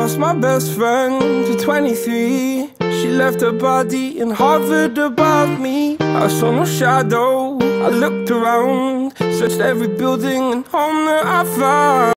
lost my best friend to 23. She left her body and hovered above me. I saw no shadow, I looked around, searched every building and home that I found.